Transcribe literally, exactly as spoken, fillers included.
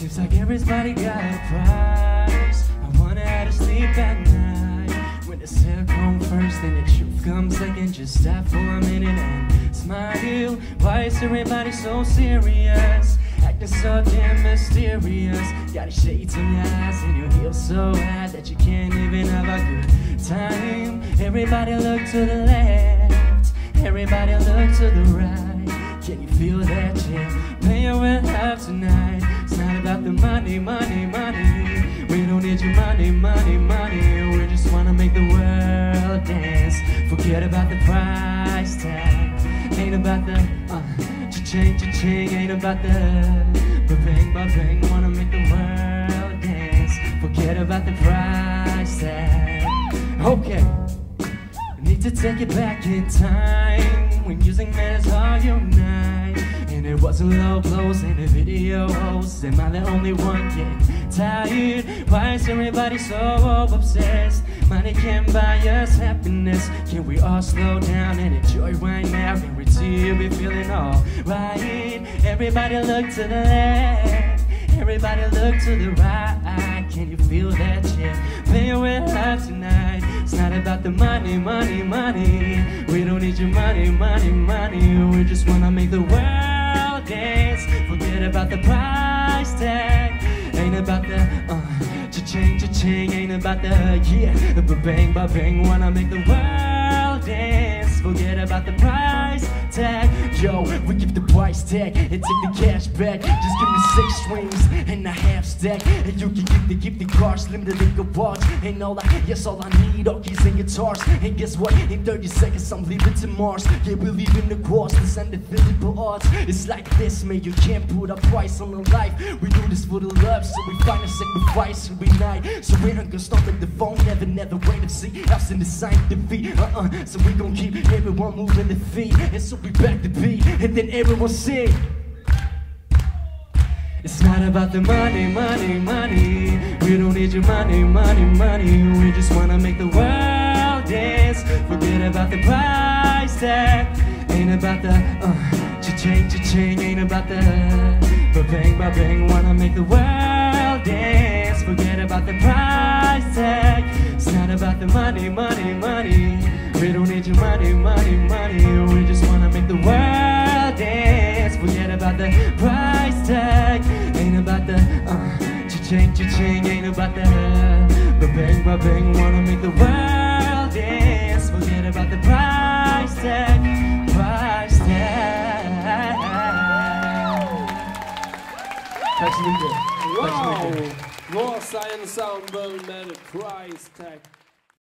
Seems like everybody got a price. I wonder how to sleep at night. When the cell comes first and the truth comes second, just stop for a minute and smile. Why is everybody so serious? Acting so damn mysterious. Got the shades on your eyes and you feel so high that you can't even have a good time. Everybody look to the left, everybody look to the right. Can you feel that champagne we'll have tonight? It's not about the money, money, money. We don't need your money, money, money. We just wanna make the world dance. Forget about the price tag. Ain't about the uh, cha-ching, cha-ching. Ain't about the ba-bang, ba-bang. Wanna make the world dance. Forget about the price tag. Okay, I need to take it back in time when using men is all you night. And it wasn't low blows in the video hosts. Am I the only one getting tired? Why is everybody so obsessed? Money can't buy us happiness. Can we all slow down and enjoy right now? Can we still be feeling alright? Everybody look to the left, everybody look to the right. Can you feel that champagne we'll have tonight? It's not about the money, money, money. We don't need your money, money, money. We just wanna make the world dance. Forget about the price tag. Ain't about the uh, cha-ching, cha-ching. Ain't about the yeah, the ba-bang, ba-bang. Wanna make the world dance. Forget about the price tag. Yo, we give the price tag and take the cash back. Just give me six strings and a half stack, and you can get the gift the cars, limited in watch. Ain't all I, yes, all I need, all keys and guitars. And guess what? In thirty seconds, I'm leaving to Mars. Yeah, we leaving the cross, this undefeatable odds. It's like this, man, you can't put a price on the life. We do this for the love, so we find a sacrifice every night. So we ain't gonna stop at the phone, never, never wait to see. House in the sign defeat, uh-uh. So we gon' keep everyone moving the feet. And so we back the beat, and then everyone sing. It's not about the money, money, money. We don't need your money, money, money. We just wanna make the world dance. Forget about the price tag. Ain't about the uh, cha-ching, cha-ching. Ain't about the ba-bang, ba-bang. Wanna make the world dance. Forget about the price tag. It's not about the money, money, money. We don't need your money, money, money. We just wanna make the world dance. Forget about the price tag. Ain't about the uh, cha-ching, cha-ching. Ain't about the ba-bang, ba-bang. Wanna make the world dance. Forget about the price tag, price tag. Tack så mycket. Wow! Rosa Ensemble med Price Tag.